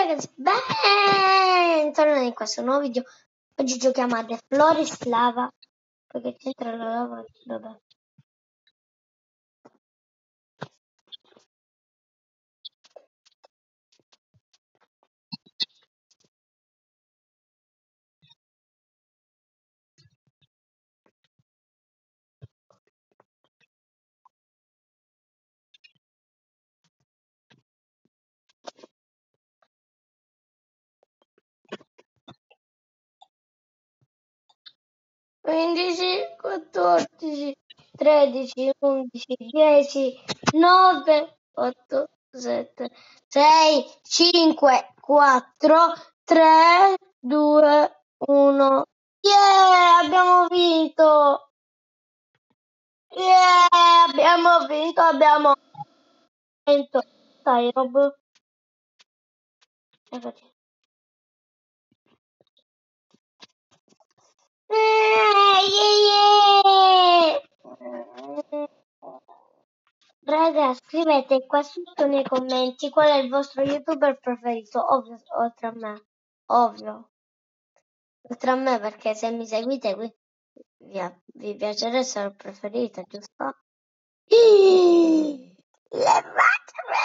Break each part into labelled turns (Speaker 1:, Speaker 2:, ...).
Speaker 1: ragazzi, bentornati in questo nuovo video. Oggi giochiamo a The Floris Lava. Perché c'entra la lava? Vabbè. Quindici, 14, 13, 11, 10, 9, 8, 7, 6, 5, 4, 3, 2, 1. Yeah, abbiamo vinto! Yeah, abbiamo vinto. Dai, Rob. Raga, scrivete qua sotto nei commenti qual è il vostro youtuber preferito, ovvio, oltre a me. Ovvio. Oltre a me, perché se mi seguite qui vi piacerà essere preferita, giusto? Levatemi!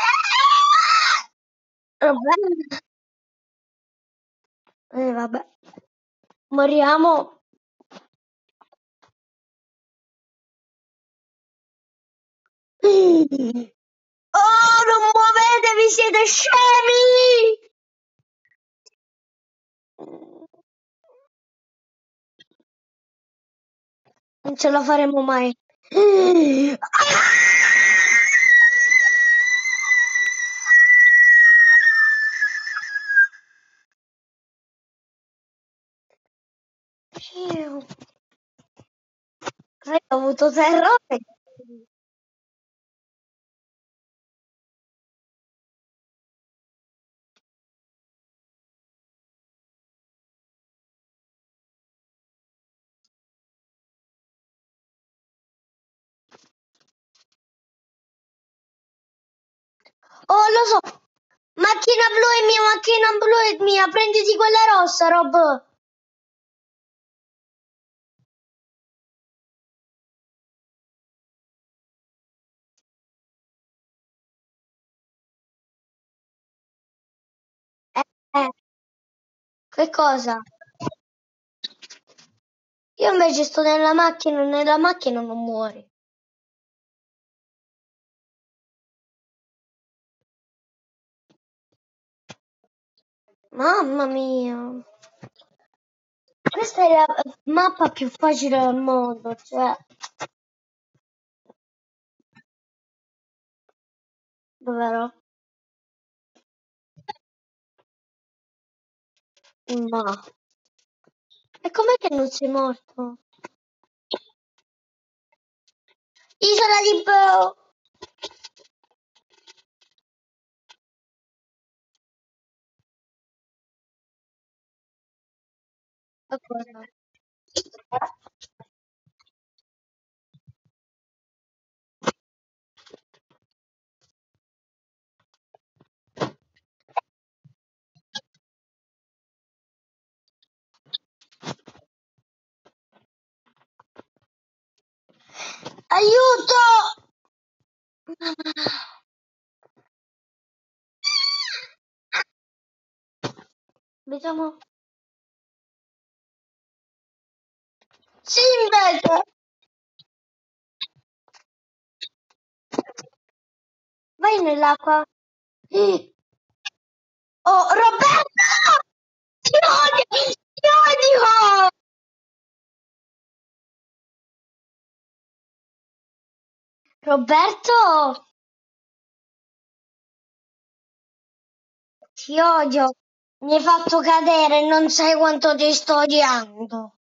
Speaker 1: Vabbè. Moriamo. Oh, non muovetevi, siete scemi! Non ce la faremo mai. Ho avuto terrore. Oh, lo so. Macchina blu è mia, macchina blu è mia. Prenditi quella rossa, Rob. Che cosa? Io invece sto nella macchina non muori. Mamma mia. Questa è la mappa più facile del mondo, cioè. Davvero? Ma. E com'è che non sei morto? Isola di Bo. Aiuto! Diciamo. Sì, invece. Vai nell'acqua. Oh, Roberto! Ti odio! Ti odio! Roberto! Ti odio. Mi hai fatto cadere, non sai quanto ti sto odiando.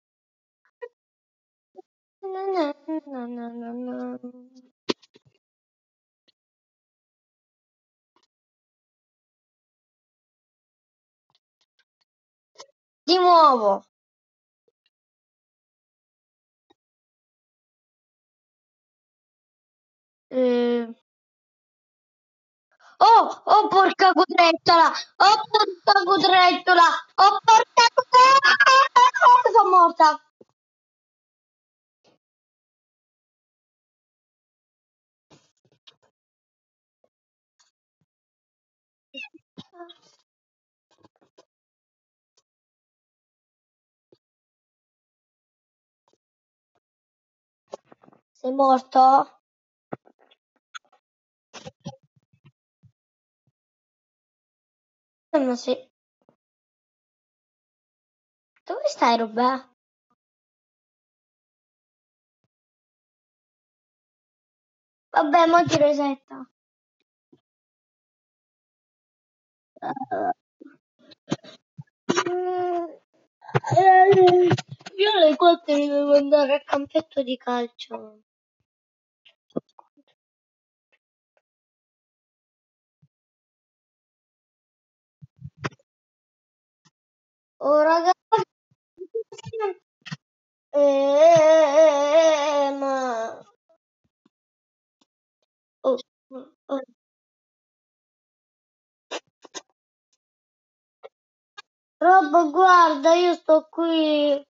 Speaker 1: Di nuovo. Oh, porca cutrettola! Oh, porca cutrettola! Oh, porca cutrettola! Sono morta! Sei morto? Ma sì. Dove stai, Robè? Vabbè, mo ti resetta. Io alle 4 devo andare al campetto di calcio. Oh, ragazzi. Ma... Oh, oh. Rob, guarda, io sto qui.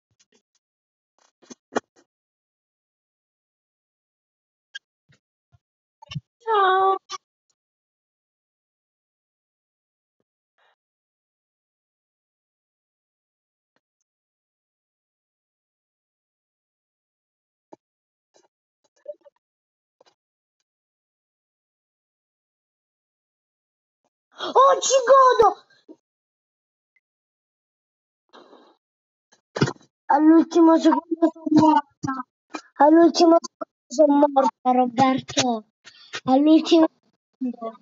Speaker 1: Ciao. Oh, ci godo! All'ultimo secondo sono morta. All'ultimo secondo sono morta, Roberto. All'ultimo secondo.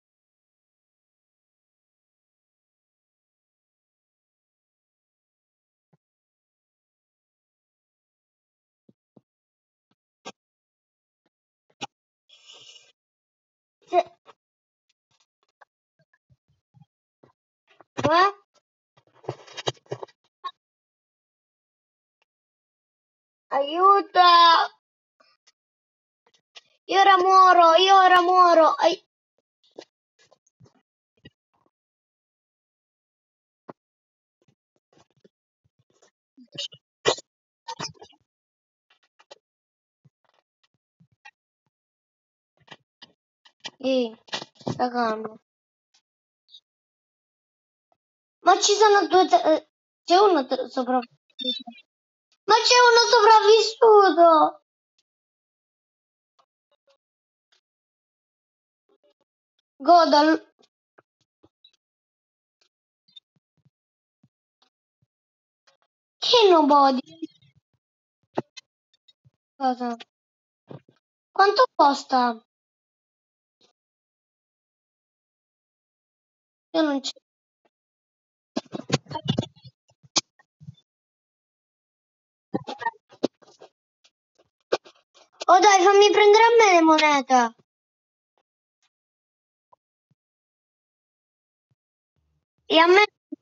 Speaker 1: Eh? Aiuto! Io ora muoro. Sta calmo. Ma ci sono due... c'è uno sopravvissuto. Ma c'è uno sopravvissuto! Godal. Che nobody? Cosa? Quanto costa? Io non c'è. Oh dai, fammi prendere a me le monete. E a me...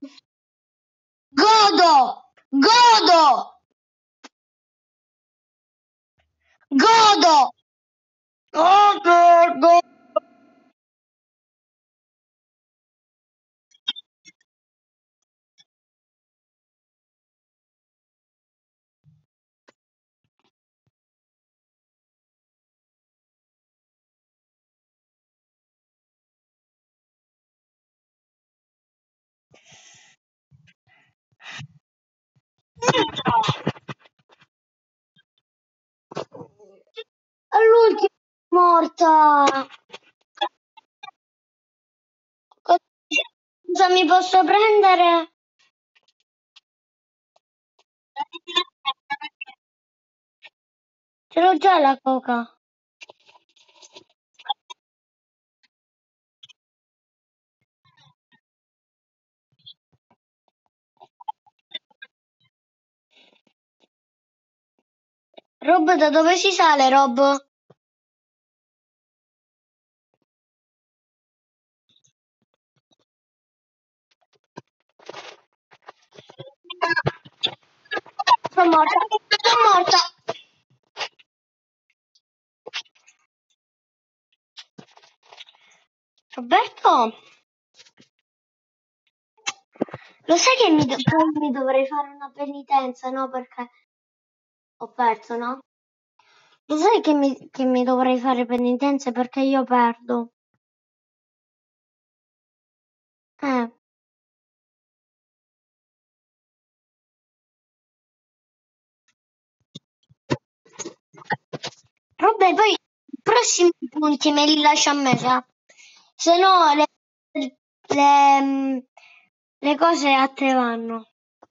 Speaker 1: Godo! Godo! Godo! Godo! All'ultimo è morta. Cosa mi posso prendere? Ce l'ho già la coca. Rob, da dove si sale, Rob? Sono morta. Sono morta. Roberto? so. Lo sai che mi dovrei fare una penitenza, no? Perché ho perso, no? Lo sai che mi dovrei fare penitenza perché io perdo? Eh. Vabbè, poi i prossimi punti me li lascia a me, se no le cose a te vanno.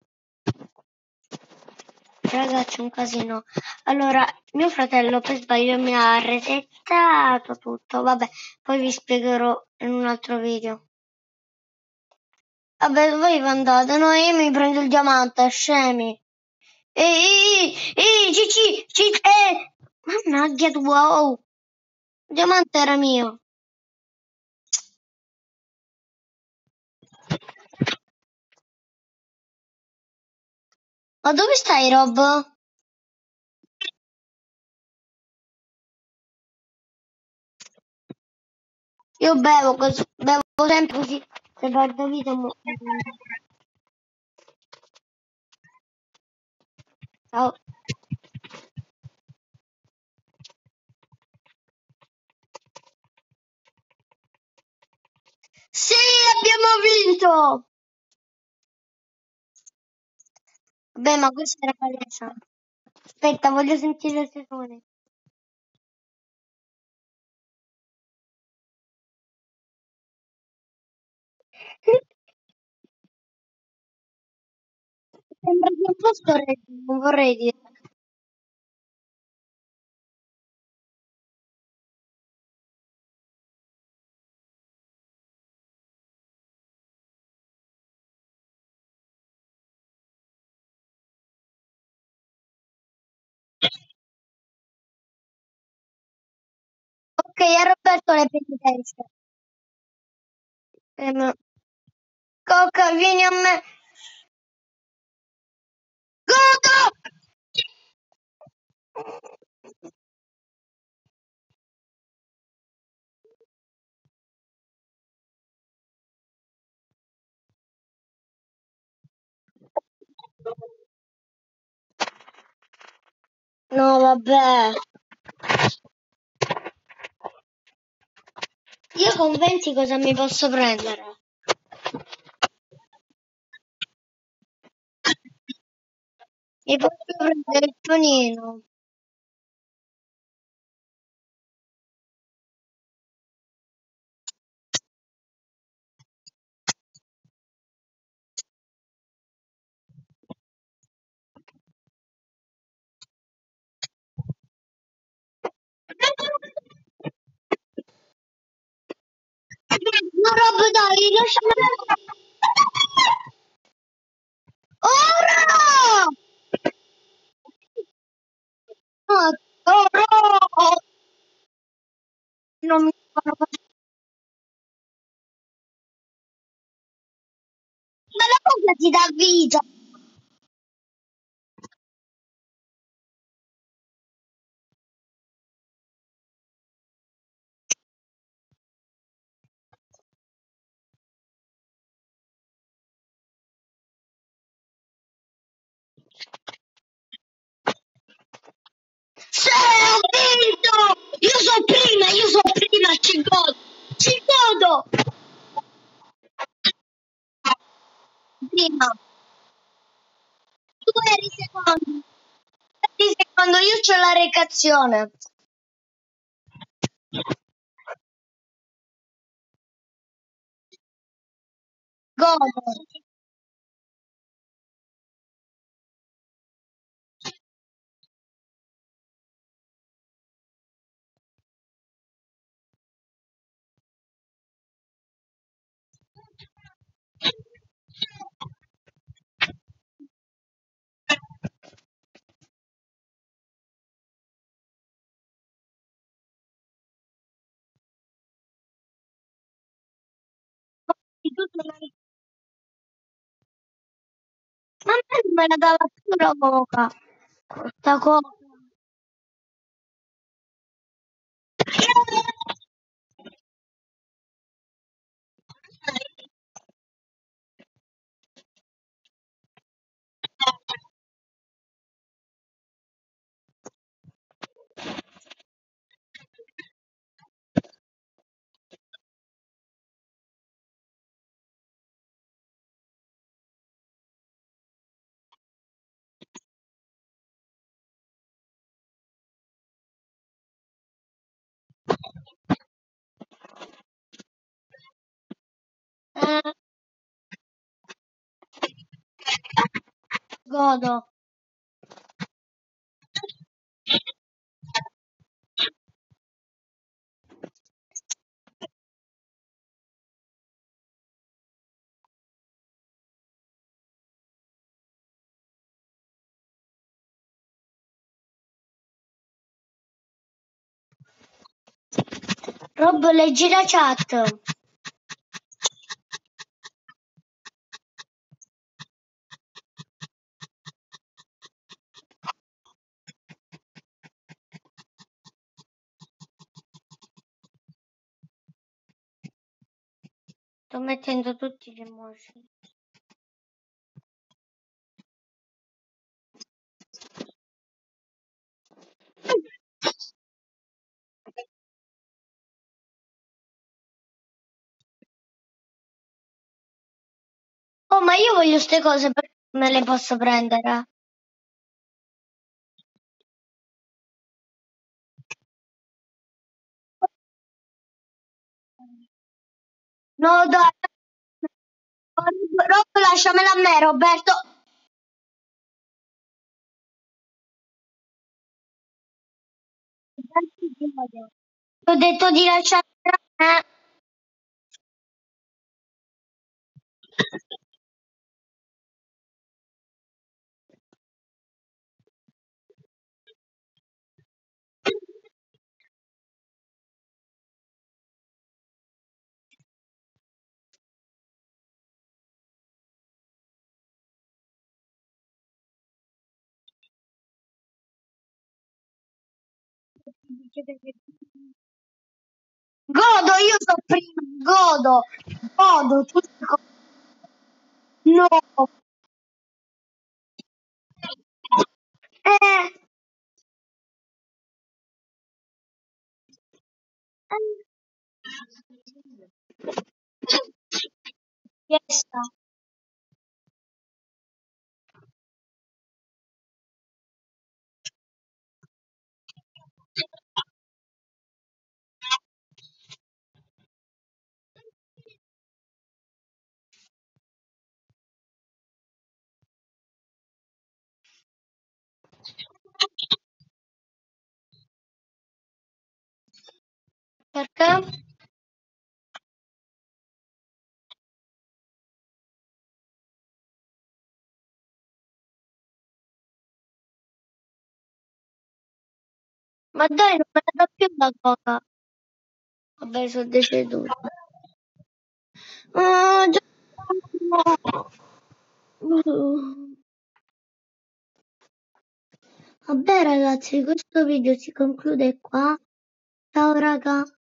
Speaker 1: Ragazzi, un casino. Allora, mio fratello per sbaglio mi ha resettato tutto. Vabbè, poi vi spiegherò in un altro video. Vabbè, voi andate, no? Io mi prendo il diamante, scemi. Cici, mannaggia tu, wow. Il diamante era mio. Ma dove stai, Rob? Io bevo sempre così, se perdo vita Ciao. Sì, abbiamo vinto! Beh, ma questa era palese. Aspetta, voglio sentire il suoni. Sembra che un po' storreggiando, non vorrei dire. Ok, a Roberto le penitenze. Coca, vieni a me. Coca! No, vabbè. Io con 20 cosa mi posso prendere? Mi posso prendere il tonino. No, Rob, dai, lasciami. Ora! No, no! Non mi fanno Ma la cosa ti dà vita. Sì, ho vinto! Io sono prima, ci godo! Ci godo! Prima, tu eri secondo. Eri secondo, io c'ho la recazione. Godo. Ma a me non me la dava più la coca. Questa cosa. Godo. Rob, leggi la chat. Sto mettendo tutti gli emoji. Oh, ma io voglio ste cose perché me le posso prendere. No, dai. Rob, lasciamela a me, Roberto. Ti ho detto di lasciarla a me. Godo, io so prima, godo, no. Eh, yes. Perché? Ma dai, non me la dà più la coca. Vabbè, sono deceduto. Vabbè ragazzi, questo video si conclude qua. Ciao raga.